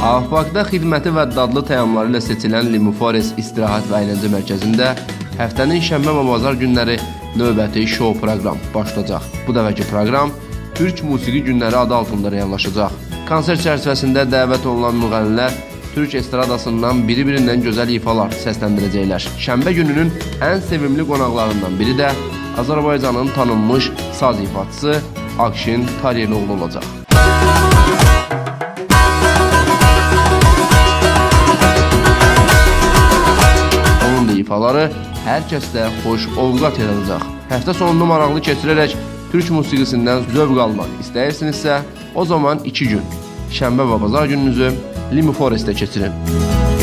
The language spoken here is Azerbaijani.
Ağbaqda xidməti və dadlı təyamları ilə seçilən Limuforest İstirahət və Əyləncə Mərkəzində həftənin şənbə və bazar günləri növbəti şou proqram başlayacaq. Bu dəfəki proqram Türk Musiqi Günləri adı altında reallaşacaq. Konsert çərçivəsində dəvət olunan müğənnilər Türk estradasından biri-birindən gözəl ifalar səsləndirəcəklər. Şənbə gününün ən sevimli qonaqlarından biri də Azərbaycanın tanınmış saz ifaçısı Akşin Tariyeloğlu olacaq. Onun da ifaları hər kəsdə xoş ovqat yaradacaq. Həftə sonunu maraqlı keçirərək Türk musiqisindən zövq almaq istəyirsinizsə, o zaman 2 gün, şənbə və bazar gününüzü Limuforestdə keçirin.